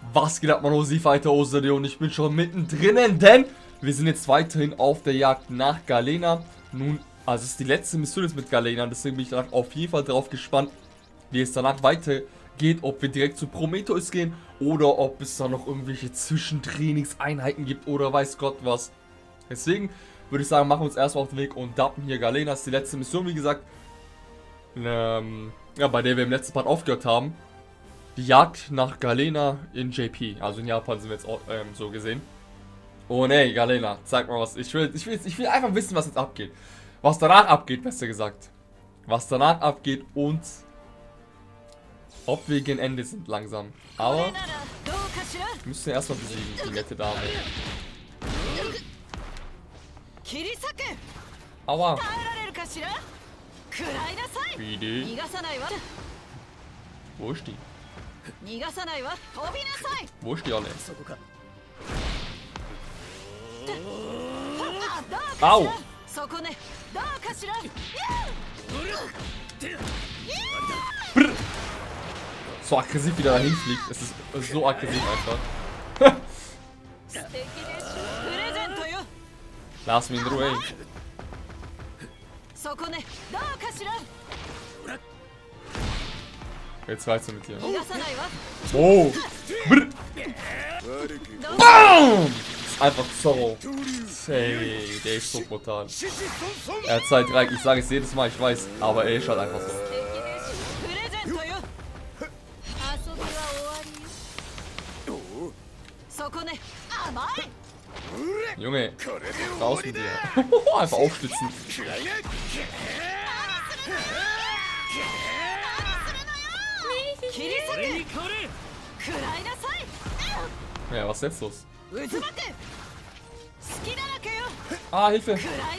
Was geht ab, Manosi Fighter Osade, und ich bin schon mittendrin, denn wir sind jetzt weiterhin auf der Jagd nach Galena. Nun, also es ist die letzte Mission jetzt mit Galena, deswegen bin ich danach auf jeden Fall drauf gespannt, wie es danach weitergeht, ob wir direkt zu Prometheus gehen oder ob es da noch irgendwelche Zwischentrainingseinheiten gibt oder weiß Gott was. Deswegen würde ich sagen, machen wir uns erstmal auf den Weg und dappen hier Galena. Das ist die letzte Mission, wie gesagt, ja, bei der wir im letzten Part aufgehört haben. Die Jagd nach Galena in JP, also in Japan sind wir jetzt auch, so gesehen. Und ey, Galena, zeig mal was. Ich will einfach wissen, was jetzt abgeht. Was danach abgeht, besser gesagt. Was danach abgeht und ob wir gegen Ende sind langsam. Aber wir müssen ja erstmal besiegen, die nette Dame. Aua. Bitte. Wo ist die? Wo ist die alle? Au! Brr. So aggressiv wie der dahin fliegt. Es ist so aggressiv einfach. Lass mich in Ruhe, ey. Jetzt reicht's mit dir. Oh! Brr. Bam! Das ist einfach Zorro. Hey, der ist so brutal. Er hat Zeit rein. Ich sage es jedes Mal, ich weiß, aber er ist halt einfach so. Junge, raus mit dir. Einfach aufstützen. Ja, was ist jetzt los? Ah, Hilfe!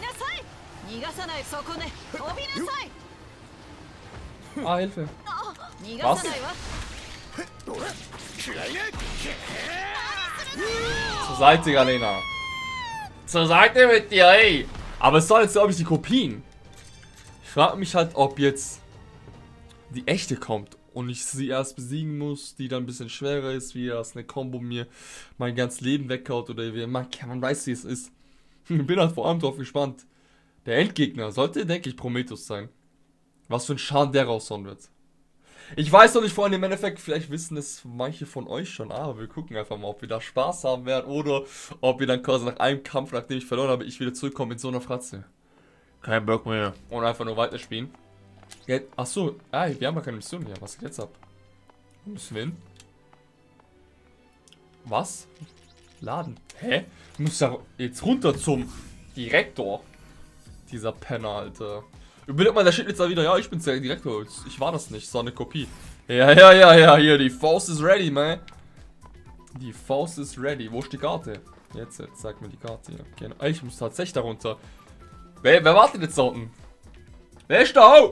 Ah, Hilfe! Was? Zur Seite, Galena! Zur Seite mit dir, ey! Aber es soll jetzt, glaube ich, die Kopien. Ich frage mich halt, ob jetzt die echte kommt und ich sie erst besiegen muss, die dann ein bisschen schwerer ist, wie das eine Combo mir mein ganzes Leben weghaut oder wie man weiß, wie es ist. Ich bin halt vor allem drauf gespannt. Der Endgegner sollte, denke ich, Prometheus sein. Was für ein Schaden der raushauen wird. Ich weiß noch nicht, vorhin im Endeffekt, vielleicht wissen es manche von euch schon, aber wir gucken einfach mal, ob wir da Spaß haben werden oder ob wir dann quasi nach einem Kampf, nachdem ich verloren habe, ich wieder zurückkomme mit so einer Fratze. Kein Bock mehr. Und einfach nur weiterspielen. Ja, achso, wir haben ja keine Mission mehr. Was geht jetzt ab? Wo müssen wir hin? Was? Laden. Hä? Du musst ja jetzt runter zum Direktor. Dieser Penner, Alter. Überlegt mal, der steht jetzt da wieder. Ja, ich bin's der Direktor. Ich war das nicht. So eine Kopie. Ja, hier. Die Faust ist ready, man. Die Faust ist ready. Wo ist die Karte? Jetzt zeig mir die Karte hier. Genau. Ich muss tatsächlich da runter. Wer wartet jetzt da unten? Wer ist da?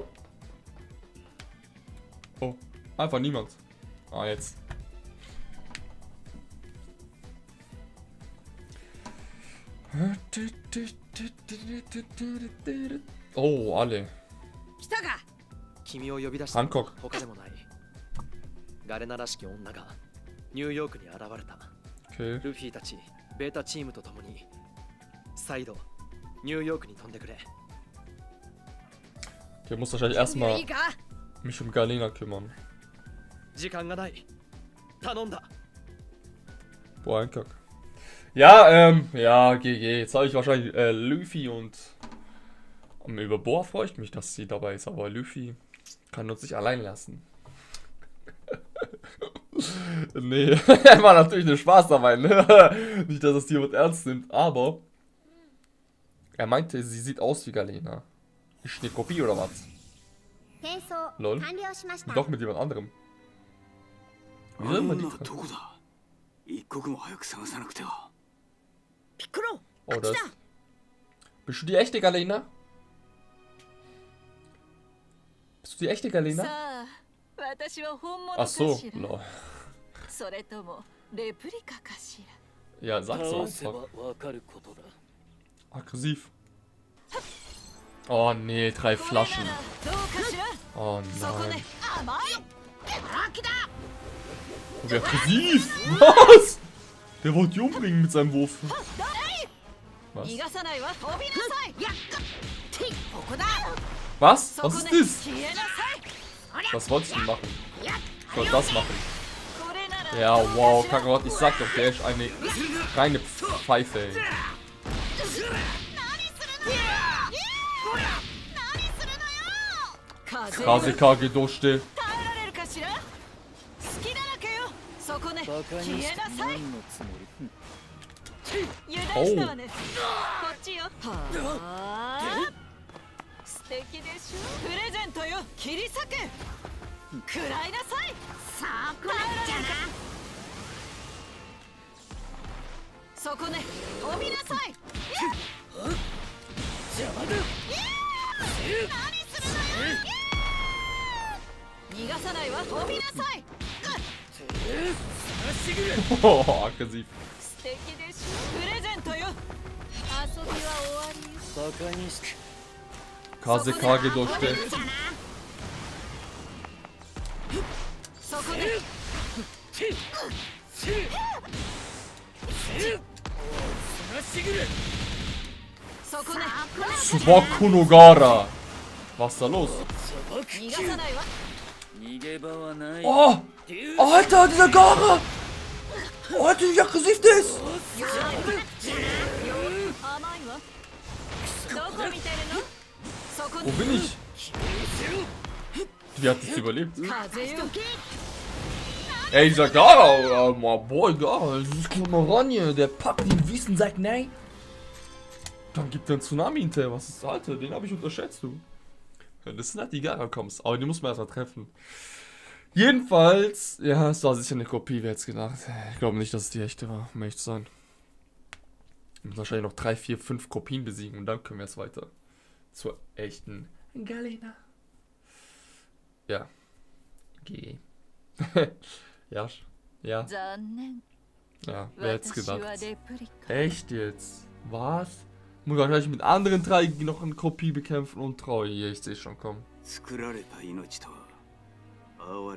Oh, einfach niemand. Ah, jetzt. Oh, alle. Hancock. Okay. Okay, muss wahrscheinlich erstmal mich um Galena kümmern. Boah, Hancock. Ja, ja, GG. Jetzt habe ich wahrscheinlich Luffy und über Boa freue ich mich, dass sie dabei ist, aber Luffy kann uns nicht allein lassen. Nee, war natürlich nur Spaß dabei, ne? Nicht, dass es jemand ernst nimmt, aber er meinte, sie sieht aus wie Galena. Ist eine Kopie oder was? Lol. Doch mit jemand anderem. Wieso immer die dran? Oh, das. Bist du die echte Galena? Bist du die echte Galena? Ach so, lol. Ja, sag so einfach. Aggressiv. Oh nee, 3 Flaschen. Oh nein. Wie aggressiv! Was? Der wollte die umbringen mit seinem Wurf. Was? Was? Was ist das? Was wolltest du machen? Ich wollte das machen. Ja, wow, Kakarot, ich sag doch, der ist eine reine Pfeife, ey. Kasekage Doshite. Oh. Oh, aggressiv. Kasekage Doshite. Subaku no Gara. Was ist da los? Oh! Alter, dieser Gara! Alter, wie aggressiv der ist! Wo bin ich? Wie hat das überlebt? Ey, dieser Gara! Boy, Gara, das ist Kameranje. Der packt den Wiesen, sagt nein. Dann gibt er einen Tsunami hinterher. Was ist das, Alter? Den habe ich unterschätzt, du. Wenn das nicht die Gara kommst. Aber die muss man erst mal treffen. Jedenfalls, ja, es war sicher eine Kopie, wer hätte es gedacht. Ich glaube nicht, dass es die echte war, um ehrlich zu sein. Wir müssen wahrscheinlich noch 3, 4, 5 Kopien besiegen und dann können wir jetzt weiter zur echten Galena. Ja. G. Ja. Ja. Ja, wer hätte es gedacht? Echt jetzt? Was? Muss ich gleich mit anderen 3 noch eine Kopie bekämpfen und treu. Ich sehe schon kommen. Oh,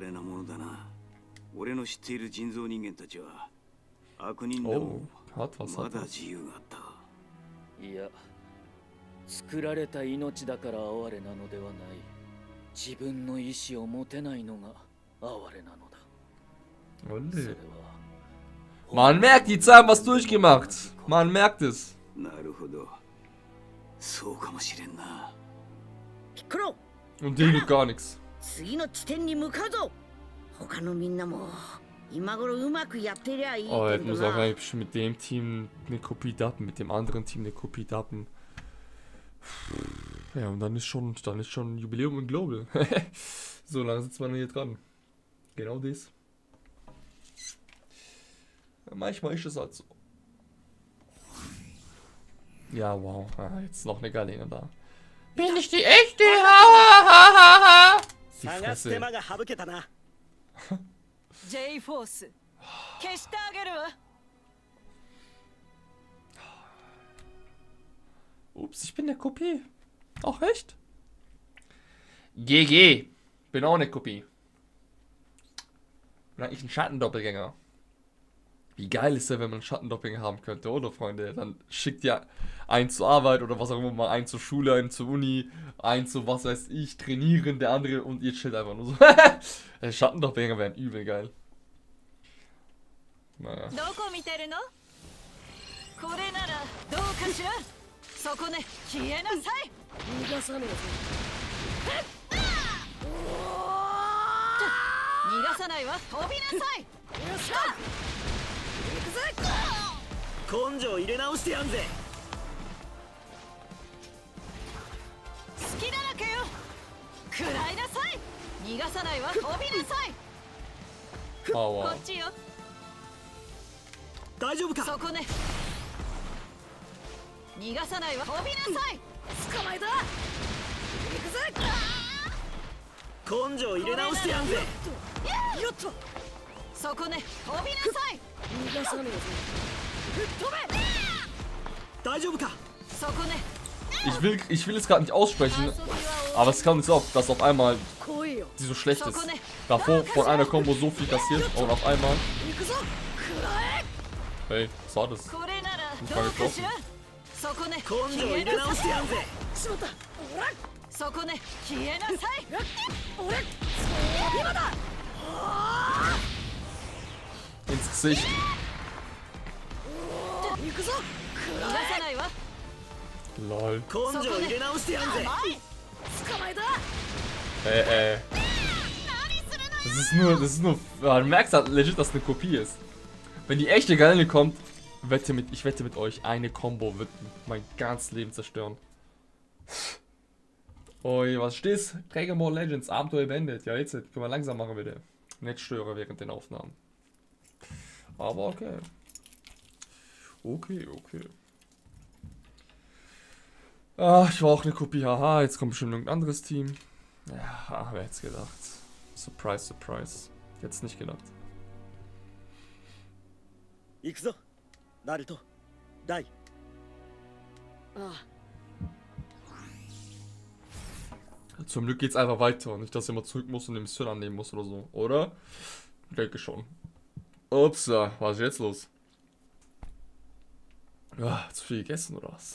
hat was, hat was. いや、作られた命だから哀れなのではない。自分の意志を持てないのが哀れなのだ。 Olle. Man merkt, die Zahlen was durchgemacht. Man merkt es. Und die gibt gar nichts. Oh, jetzt muss auch eigentlich mit dem Team eine Kopie dappen, mit dem anderen Team eine Kopie dappen. Ja, und dann ist schon Jubiläum und Global. So lange sitzt man hier dran. Genau das. Ja, manchmal ist es halt so. Ja, wow. Ah, jetzt noch eine Galena da. Bin ich die echte? Die Fresse. J-Force. Ups, ich bin eine Kopie. Ach, echt? GG. Bin auch eine Kopie. Bin eigentlich ein Schattendoppelgänger. Wie geil ist der, wenn man einen Schattendoppelgänger haben könnte, oder Freunde? Dann schickt ihr einen zur Arbeit oder was auch immer mal, einen zur Schule, einen zur Uni, einen zu was weiß ich, trainieren, der andere und ihr chillt einfach nur so. Der Schattendoppelgänger wären übel geil. Naja. Oh, wow. Ich will es gerade nicht aussprechen, aber es kann nicht so, dass auf einmal die so schlecht ist. davor von einer Combo so viel kassiert und auf einmal. Hey, was war das? Nicht mal getroffen. 根性入れ直してやるぜ。しまった。そこね、消えなさい。俺、今だ。 Ins Gesicht. 行くぞ。逃がさないわ。 Lol. 根性入れ直してやるぜ。捕まえた。 Das ist nur, du merkst halt legit, dass es eine Kopie ist. Wenn die echte Galene kommt, ich wette mit euch, eine Combo wird mein ganzes Leben zerstören. Ui, was steht's? Dragon Ball Legends, Abenteuer beendet. Ja, jetzt können wir langsam machen, bitte. Nicht stören während den Aufnahmen. Aber okay. Okay. Ah, ich war auch eine Kopie. Haha, jetzt kommt bestimmt irgendein anderes Team. Ja, wer hätte es gedacht? Surprise, surprise. Jetzt nicht gedacht. 行くぞ、ナルト、ダイ。 Zum Glück geht's einfach weiter und nicht, dass jemand zurück muss und den Mission annehmen muss oder so, oder? Ich denke schon. Ups, was ist jetzt los? Ah, zu viel gegessen oder was?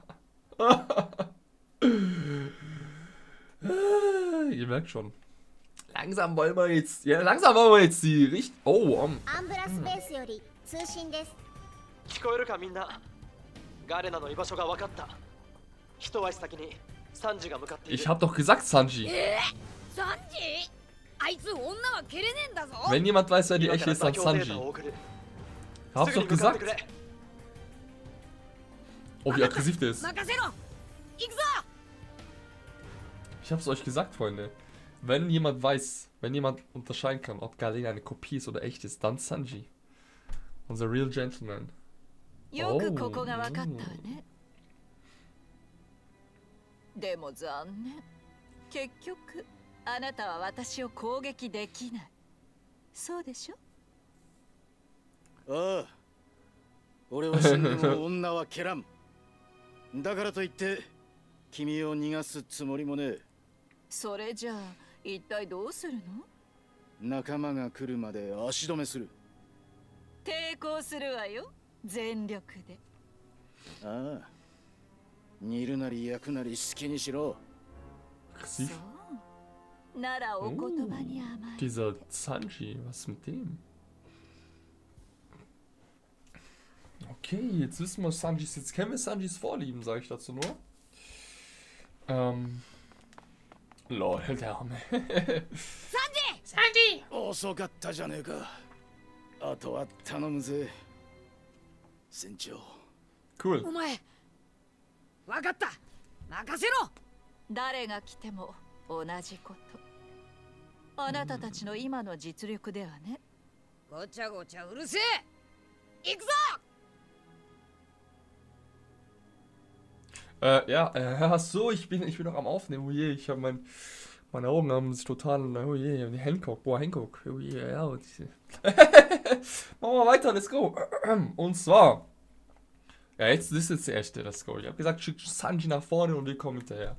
Ihr merkt schon. Langsam wollen wir jetzt die Richt... Oh, アンブラスベースより通信です。 聞こえるかみんな。ガレナの居場所が分かった。一足先にサンジが向かっている。 Ich hab doch gesagt, Sanji. サンジ？あいつ女は蹴れねえんだぞ。 Wenn jemand weiß, wer die echte ist, dann Sanji. Hab's doch gesagt. Oh, wie aggressiv der ist. 任せろ。行くぞ。 Ich hab's euch gesagt, Freunde. Wenn jemand weiß, wenn jemand unterscheiden kann, ob Galena eine Kopie ist oder echt ist, dann Sanji. Unser Real Gentleman. よくここが分かったわね。でも残念。結局あなたは私を攻撃できない。そうでしょ？ ああ。俺は死んでも女は蹴らん。だからといって君を逃がすつもりもねえ。 それじゃあ一体どうするの？ 仲間が来るまで足止めする。 抵抗するわよ。全力で。 ああ。煮るなり焼くなり好きにしろ。 Aggressiv. そうならお言葉に甘い。 Dieser Sanji, was ist mit dem? Okay, jetzt wissen wir Sanjis, jetzt kennen wir Sanjis Vorlieben, sage ich dazu nur. Lol, der Arme. Sanji! 遅かったじゃねえか。あとは頼むぜ。船長。 Cool. お前、わかった。任せろ。 誰が来ても同じこと。あなたたちの今の実力ではね。 ごちゃごちゃうるせえ。行くぞ。 Ja, so, ich bin noch am Aufnehmen, oh je, ich habe meine Augen haben sich total, oh je, Hancock, Hancock, oh je, ja, machen wir weiter, let's go. Und zwar, ja, das ist jetzt der erste, let's go. Ich habe gesagt, schick Sanji nach vorne und wir kommen hinterher.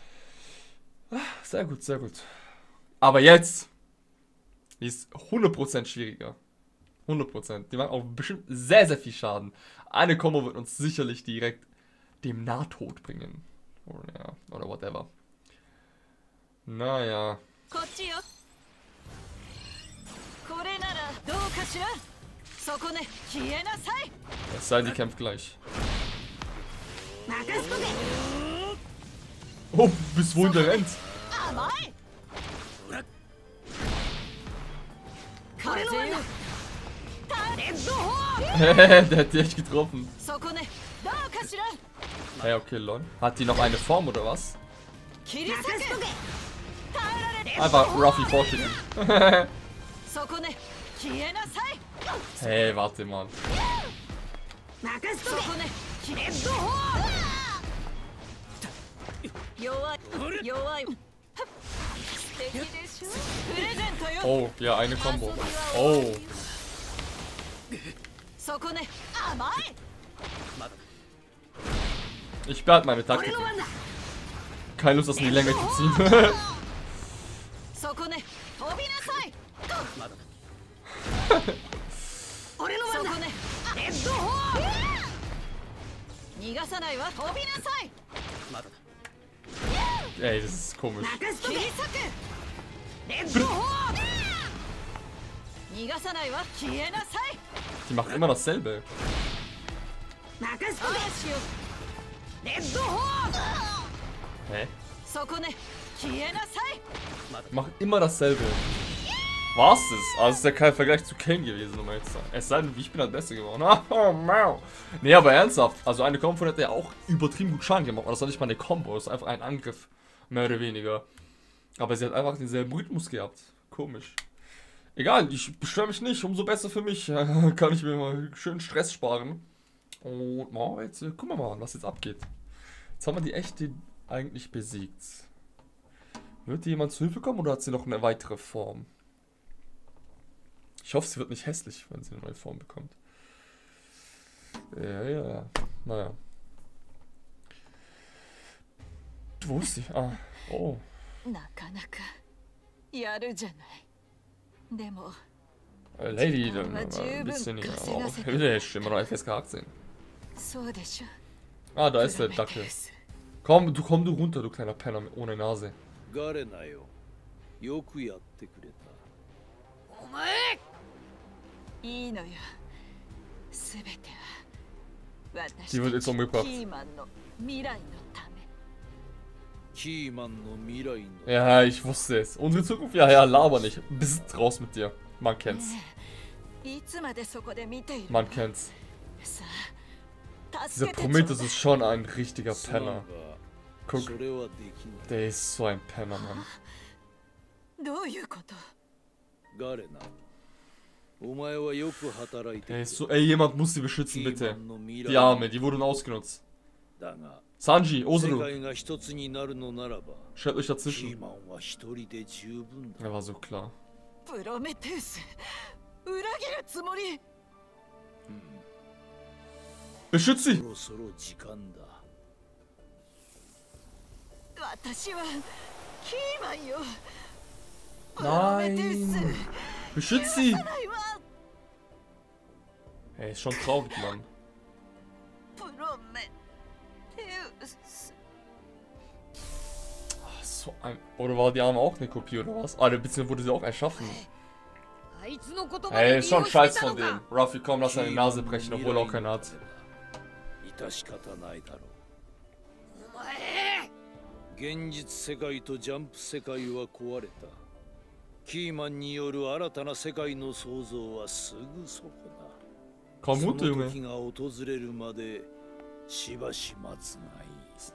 Sehr gut, sehr gut. Aber jetzt, die ist 100% schwieriger. 100%. Die machen auch bestimmt sehr, sehr viel Schaden. Eine Kombo wird uns sicherlich direkt dem Nahtod bringen. Oder whatever. Naja. Es sei, die kämpft gleich. Oh, bis wohin der rennt? Der hat die echt getroffen. Hey, okay, lol. Hat die noch eine Form oder was? Einfach Ruffy vorschicken. Hey, warte mal. Oh, ja, eine Combo. Oh. Ich behalte meine Taktik. Keine Lust, das in die Länge zu ziehen. 飛びなさい。 まだ俺の番だ。 そこね。 レッドホー逃がさないわ。飛びなさい。 まだだ Ey, das ist komisch. 任せとけ。 切り裂く。 レッドホー逃がさないわ。消えなさい。 Die macht immer dasselbe. 任せとけ。 どうしよう。 レッドホー Hä? そこね。消えなさい。 Macht immer dasselbe. War's das? Also ist ja kein Vergleich zu Kane gewesen, um jetzt zu sagen. Es sei denn, ich bin halt besser geworden. Oh, wow. Nee, aber ernsthaft. Also eine Combo hätte ja auch übertrieben gut Schaden gemacht. Aber das war nicht mal eine Combo, das ist einfach ein Angriff. Mehr oder weniger. Aber sie hat einfach denselben Rhythmus gehabt. Komisch. Egal, ich beschwere mich nicht. Umso besser für mich. Kann ich mir mal schön Stress sparen. Und oh, jetzt gucken wir mal, was jetzt abgeht. Jetzt haben wir die echte eigentlich besiegt. Wird dir jemand zu Hilfe kommen oder hat sie noch eine weitere Form? Ich hoffe, sie wird nicht hässlich, wenn sie eine neue Form bekommt. Ja. Naja. Wo ist sie? Ah, oh. なかなかやるじゃない。でも Lady, dann ein bisschen hier. Oh, ich will ja immer noch FSK 18. そうでしょ。 Ah, da ist der Dackel. Komm du runter, du kleiner Penner ohne Nase. ガレナよ、よくやってくれた。 お前いいのよ。すべては私 Die wird jetzt umgebracht. キーマンの未来のため。 キーマンの未来の。 Ja, ich wusste es. Unsere Zukunft? Ja, laber nicht. Bist raus mit dir. Man kennt's. いつまでそこで見ている。 Man kennt's. さあ、 Dieser 助けてちょう Prometheus だい ist schon ein richtiger すまん Penner. が Guck, それはできない。 der ist so ein Penner, Mann. どういうこと？ ガレナ、お前はよく働いて Der ist so, ey, jemand muss sie beschützen, キーマ bitte. ンの未 Die 来 Arme, die wurden ausgenutzt. だが、 Sanji, 世 Osaru, 界が一つになるのならば、 stellt euch キー dazwischen. マンは一人で十分だ。 Er war so klar. プロメテウス、裏切るつもり？ Beschützt sie! そろそろ時間だ。 私はキーマンよ。プロメテウス、 Nein! Beschützt sie! ないわ。 Ey, ist schon traurig, Mann. プロメテウス。 Ach, so ein. Oder war die Arme auch eine Kopie oder was? Ah, beziehungsweise wurde sie auch erschaffen. あいつの言葉 Ey, で ist 利用 schon して scheiß たの von dem. か。 Ruffy, komm, lass seine Nase brechen, obwohl er auch keine hat. 致し方ないだろお前う。現実世界とジャンプ世界は壊れた。キーマンによる新たな世界の創造はすぐそこだ。 Komm その runter, 時 Junge. が訪れるまでしばし待つがいい。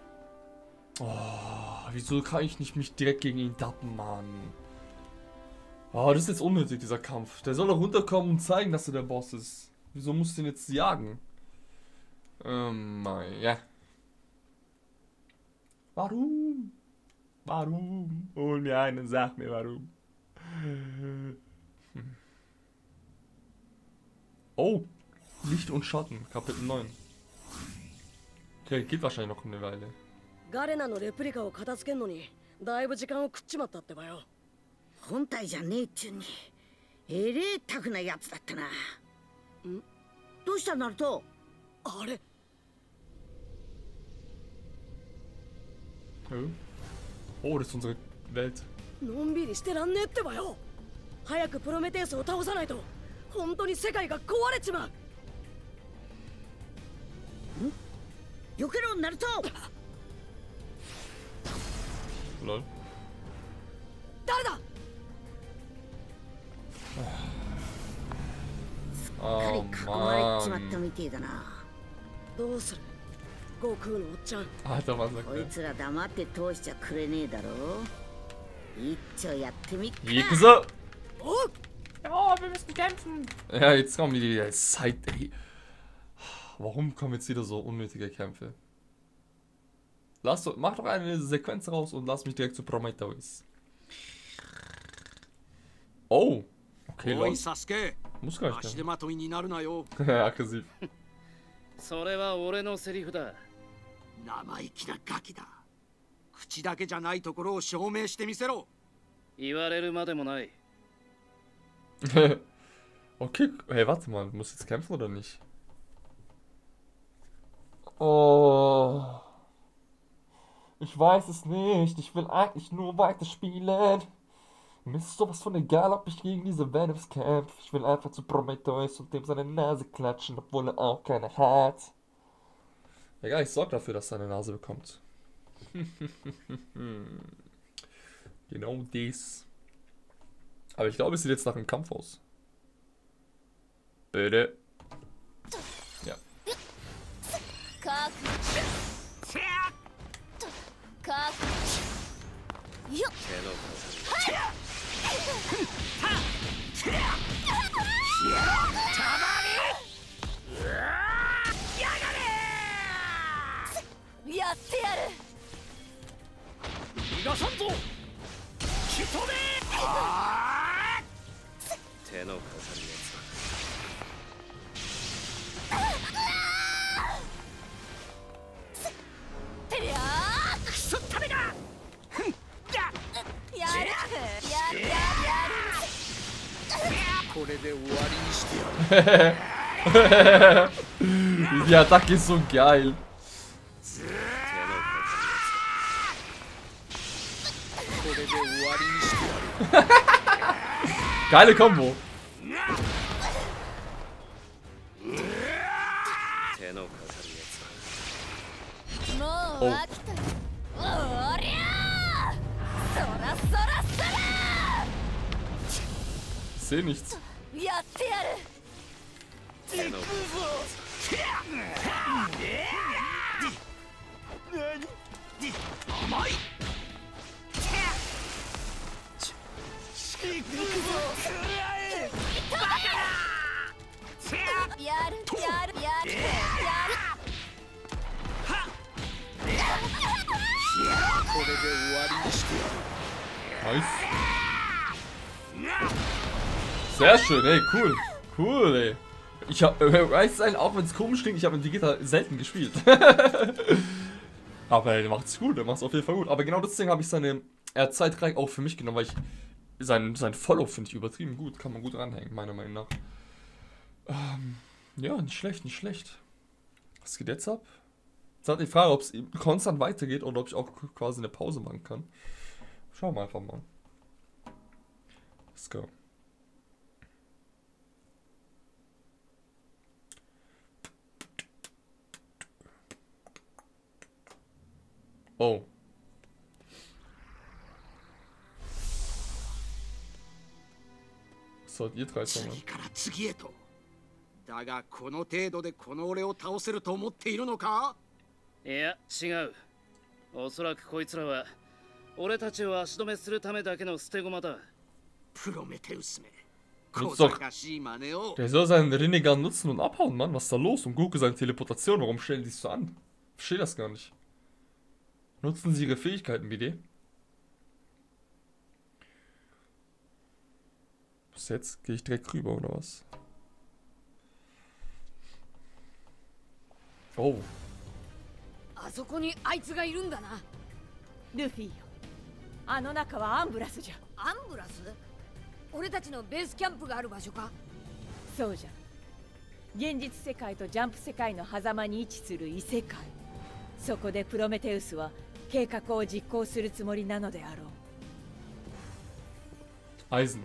Oh, wieso kann ich nicht mich direkt gegen ihn dappen, Mann? Oh, das ist jetzt unnötig, dieser Kampf. Der soll doch runterkommen und zeigen, dass er der Boss ist. Wieso musst du ihn jetzt jagen? Ja. Warum? Warum? Hol mir einen, sag mir warum. Oh, Licht und Schatten, Kapitel 9. Okay, geht wahrscheinlich noch eine Weile. ガレナのレプリカを片付けんのにだいぶ時間を食っちまったってばよ。 本体じゃねえっちゅうにえれえタフなやつだったな。どうしたナルト？ あれ Oh, das ist unsere Welt. のんびりしてらんねえってばよ。早くプロメテウスを倒さないと本当に世界が壊れちまう。 避けろナルト。 Lol. 誰だ？ かり Oh 囲まれちまった Mann. みてえだな。 どうする？悟空のおっちゃん。 Alter, was sagt こい der? つら黙って通しちゃくれねえだろ。一丁やってみっか。 Jekse! おう。 Ja, wir müssen kämpfen. Ja, jetzt kommen die Zeit, ey. Warum kommen jetzt wieder so unnötige Kämpfe? Mach doch eine Sequenz raus und lass mich direkt zu Prometheus. Oh. Okay, おい Leute. サスケ Muss gar 足 nicht 手まといになるなよ。 mehr. Aggressiv. それは俺のセリフだ。 生意気なガキだ。口だけじゃないところを証明してみせろ。 言われるまでもない。 Okay, hey, warte mal, muss jetzt kämpfen oder nicht? Oh. Ich weiß es nicht, ich will eigentlich nur weiterspielen. Mir ist sowas von egal, ob ich gegen diese Venoms kämpfe. Ich will einfach zu Prometheus und dem seine Nase klatschen, obwohl er auch keine hat. Egal, ich sorge dafür, dass er eine Nase bekommt. Genau dies. Aber ich glaube, es sieht jetzt nach einem Kampf aus. Bitte. Ja. Die Attacke ist so geil. Geile Kombo. Oh. Ich sehe nichts. Nice. Sehr schön, ey, cool. Cool, ey. Ich hab, weiß sein, auch wenn es komisch klingt, ich habe mit Vegeta selten gespielt. Aber er macht's gut, er macht's auf jeden Fall gut. Aber genau deswegen habe ich seine Zeit auch für mich genommen, weil ich sein Follow finde ich übertrieben gut. Kann man gut ranhängen, meiner Meinung nach. Ja, nicht schlecht, nicht schlecht. Was geht jetzt ab? Jetzt hat die Frage, ob es konstant weitergeht oder ob ich auch quasi eine Pause machen kann. Schauen wir einfach mal. Let's go. Oh. Was sollt ihr drei sagen? だがこの程度でこの俺を倒せると思っているのか？ いや違う。おそらくこいつらは俺たちを足止めするためだけの捨て駒だ。 プロメテウスめ。 Der soll seinen Rinnegan nutzen und abhauen, Mann. Was ist da los? Und Goku seine Teleportation. Warum stellen die es so an? Ich verstehe das gar nicht. Nutzen sie ihre Fähigkeiten, BD? Bis jetzt gehe ich direkt rüber, oder was? Oh. あそこにあいつがいるんだな。 ルフィよ、あの中はアンブラスじゃ。 アンブラス？俺たちのベースキャンプがある場所か？ そうじゃ。現実世界とジャンプ世界の狭間に位置する異世界。そこでプロメテウスは計画を実行するつもりなのであろう。 Eisen.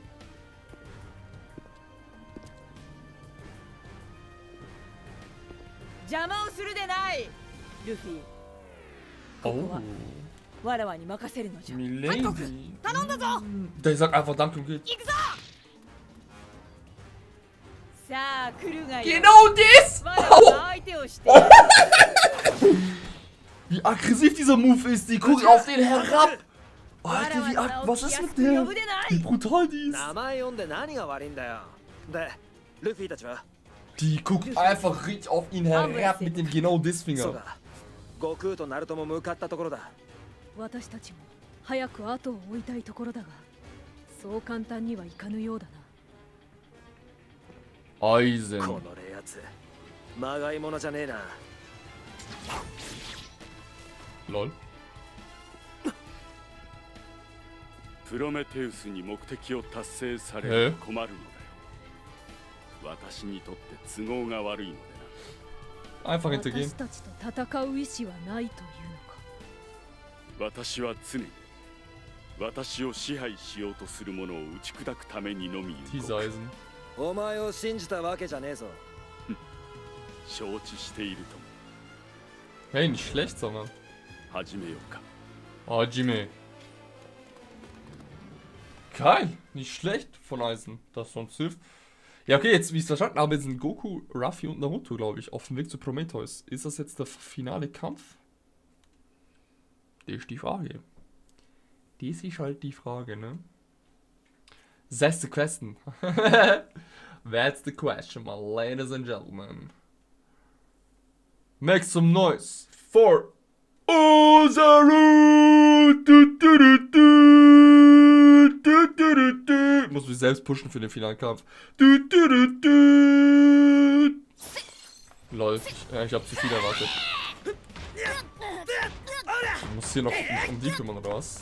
Oh. Milady. Der sagt einfach Danke und geht. Genau das! Wie aggressiv dieser Move ist, die guckt auf den herab. Alter, was ist mit der? Wie brutal die ist. Die guckt einfach richtig auf ihn herab mit dem genau das Finger. 悟空とナルトも向かったところだ。 私たちも早く後を追いたいところだが、そう簡単にはいかぬようだな。 Eisen. このレアツ、まがいものじゃねえな。 Lol. プロメテウスに目的を達成されると困るのだよ。 私にとって都合が悪いのでな。 Einfach hintergehen. 私たちと戦う意志はないというのか。 私は常に私を支配しようとする者を打ち砕くためにのみ Diese Eisen. お前を信じたわけじゃねえぞ。 承知しているとも。 Hey, nicht schlecht, sondern. 始めようか。 Hajime. Geil, nicht schlecht von Eisen, das sonst hilft. Ja, okay, jetzt, wie ich es verstanden habe, sind Goku, Ruffy und Naruto, glaube ich, auf dem Weg zu Prometheus. Ist das jetzt der finale Kampf? Das ist die Frage. Das ist halt die Frage, ne? That's the question. That's the question, my ladies and gentlemen. Make some noise for Ozaru! Ich muss mich selbst pushen für den finalen Kampf. Lol, ich hab zu viel erwartet. Ich muss hier noch um die kümmern, oder was?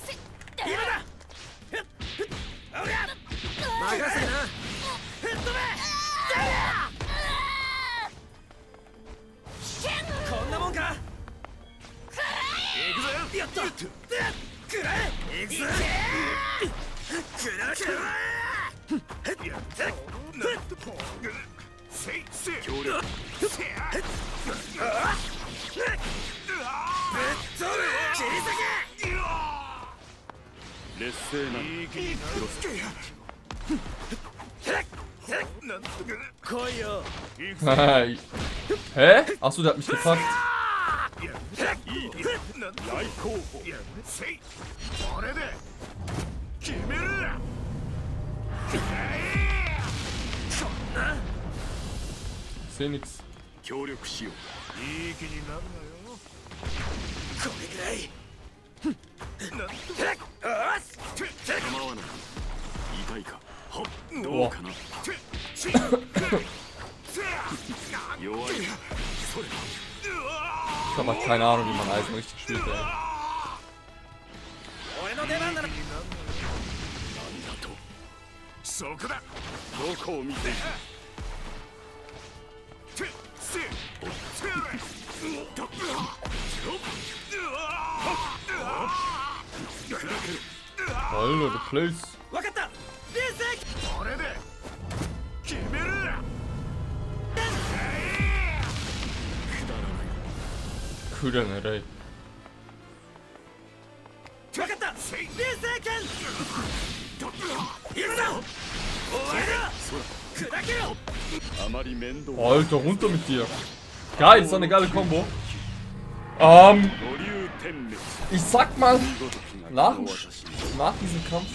Hä? Achso, der hat mich gepackt. Ich seh nix. Boah. Ich hab halt keine Ahnung, wie man Eisen richtig spielt, ey. Alter, the place. Kudane, ey. Alter, runter mit dir. Geil, ist eine geile Kombo. Ich sag mal, nach diesem Kampf.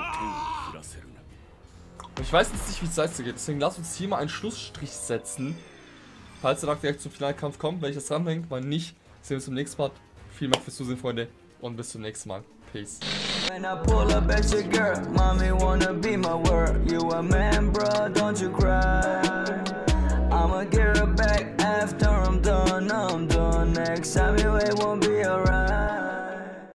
Ich weiß jetzt nicht, wie es weitergeht, deswegen lass uns hier mal einen Schlussstrich setzen. Falls der direkt zum Finalkampf kommt, wenn ich das dranhängt, weil nicht, sehen wir uns im nächsten Part. Vielen Dank fürs Zusehen, Freunde, und bis zum nächsten Mal. Peace. When I pull up at your girl, mommy wanna be my world. You a man, bro, don't you cry. I'ma get her back after I'm done. Next time you ain't won't be alright.